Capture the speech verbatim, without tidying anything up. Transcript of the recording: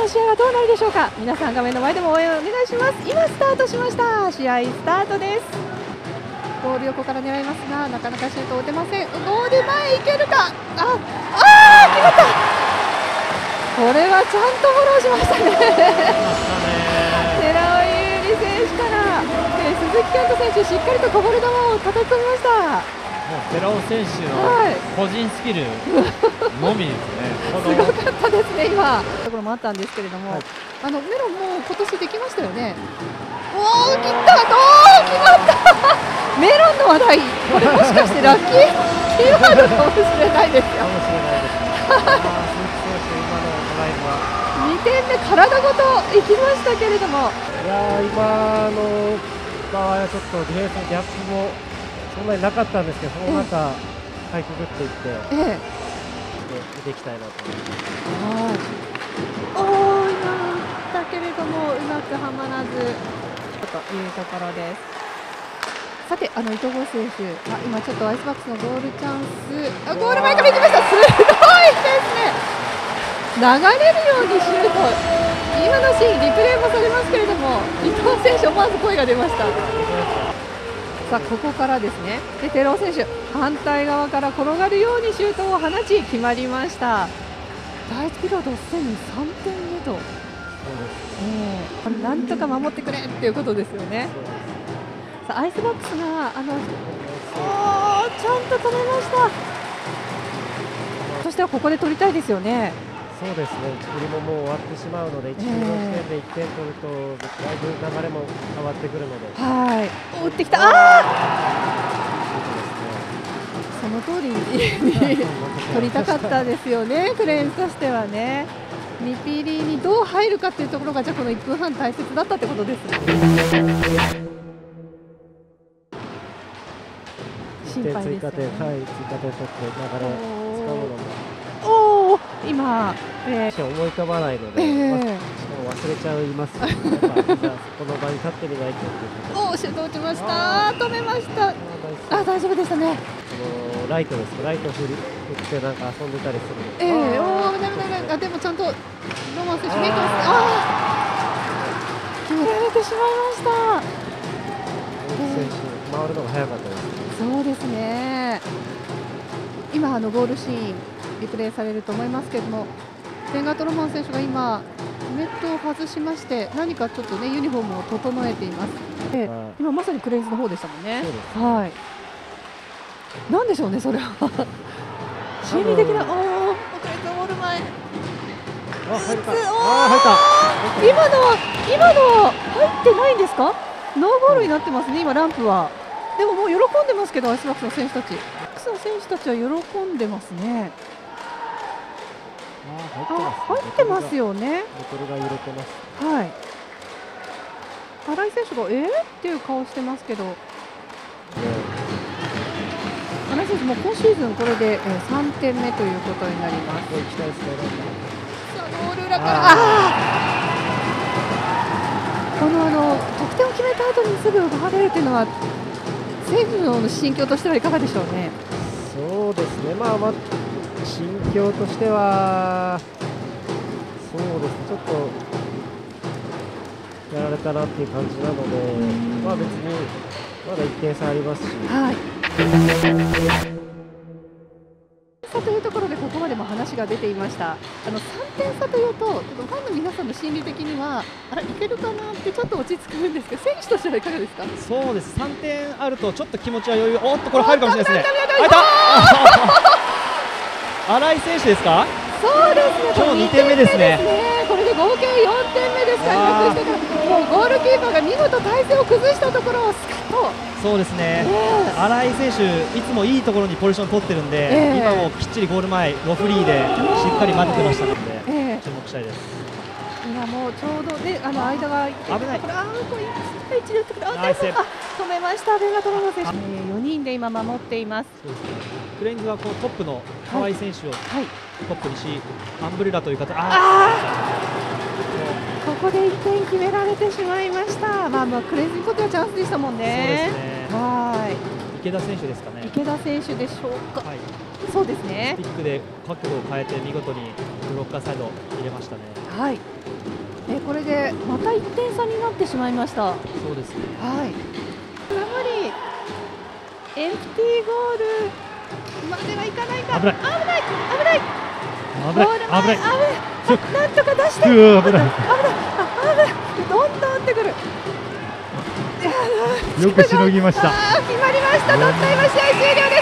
の試合はどうなるでしょうか。皆さん画面の前でも応援お願いします。今スタートしました。試合スタートです。ゴール横から狙いますが、なかなかシュートを打てません。ゴール前いけるか。ああー、決まった。これはちゃんとフォローしましたね。寺尾優里選手から、えー、鈴木健人選手しっかりとこぼれ球を叩き込みました。 もう寺尾選手の個人スキルのみですね。 すごかったですね、今。ところもあったんですけれども、はい、あのメロンも今年できましたよね。おお、切った、おお、決まった。メロンの話題、これもしかしてラッキーキーワードかもしれないですよ。かもしれないです。にてんめ、体ごといきましたけれども、 いやー、今の場合はちょっとディフェンスのギャップもそんなになかったんですけど、その中、かいくぐっていって、ええ、見ていきたいなと思います。 おお、今打ったけれども、うまくはまらずというところです。さて、あの伊藤剛選手、あ、今ちょっとアイスバックスのゴールチャンス、あ、ゴール前から行きました。すごいですね。流れるようにシュート、今のシーンリプレイもされますけれども、伊藤選手思わず声が出ました。さあ、ここからですね。で、寺尾選手、反対側から転がるようにシュートを放ち決まりました。第一ピリオドすでにさんてんめと、えー、なんとか守ってくれっていうことですよね。さあ、アイスバックスがあのおー、ちゃんと止めました。そしてはここで取りたいですよね。 そうですね、いちぶりももう終わってしまうので、いちぶりの時点でいってん取ると、だいぶ流れも変わってくるので、 はい、打ってきた、あその通りに取りたかったですよね、クレーンとしてはね。にピリにどう入るかっていうところが、じゃあこのいっぷんはん大切だったってことです。心配ですよね。追加点、はい、追加点取って流れつかむのも。おお、今、えー、 思い浮かばないので、えー、忘れちゃいます、ね。じゃあこの場に立ってみないとっていう。 おお、シュート打ちました。止めました。あ、大丈夫でしたね。 このライトです。ライト振り振ってなんか遊んでたりする。 ええー、おお、危ない危ない危ない。あ、でもちゃんとロマン選手見えてます。ああ、決められてしまいました。 選手回るのが早かったです。 そうですね。今あのゴールシーンリプレイされると思いますけれども、ベンガートロマン選手が今ネットを外しまして、何かちょっとねユニフォームを整えています。で、今まさにクレインズの方でしたもんね。はい。なんでしょうね、それは。心理的な、おお、クレインズゴール前。 あ、入った。あ、入った。 今のは今のは入ってないんですか？ノーゴールになってますね、今ランプは。でももう喜んでますけど、アイスバックスの選手たち、アイスバックスの選手たちは喜んでますね。あ、入ってますよね。 ボトルが揺れてます。 はい。新井選手がえーっていう顔してますけど、新井選手も今シーズンこれでさんてんめということになります。さあ、ゴール裏から、あこのあの得点を決めた後にすぐ奪われるというのは、選手の心境としてはいかがでしょうね。 そうですね、まあまあ心境としては、そうですね、ちょっとやられたなっていう感じなので、まあ別にまだいってん差ありますし。はい。というところでここまでも話が出ていました。あのさんてん差というと、ファンの皆さんの心理的には、あらいけるかなってちょっと落ち着くんですけど、選手としてはいかがですか？そうです。さんてんあるとちょっと気持ちは余裕、おっとこれ入るかもしれないですね。入った。新井選手ですか？そうですね。今日にてんめですね。これで合計よんてんめですから、もうゴールキーパーが見事体勢を崩したところをスカッと。そうですね。新井選手いつもいいところにポジション取ってるんで、えー、今もきっちりゴール前ロフリーでしっかり待ってましたので、えー、注目したいです。今もうちょうどね、あの間が危ない。ああ、これ一度止めました。ベンガトロマン選手。よにんで今守っています。クレインズはこうトップの河合選手をトップにし、アンブレラという形。あここでいってん決められてしまいました。まあまあクレインズにとってはチャンスでしたもんね。そうですね。はい。 池田選手ですかね。 池田選手でしょうか。 はい、 そうですね。 スティックで角度を変えて見事にブロッカーサイド入れましたね。 はい。えこれでまたいってん差になってしまいました。 そうですね。 はい。やはりエンプティーゴールまではいかないか。 危ない危ない危ない危ない危ない。 危ない。なんとか出して。 うわ危ない。 危ない危ない。どんどん打ってくる。 よくしのぎました。 あー決まりました。ドッタイム試合終了です。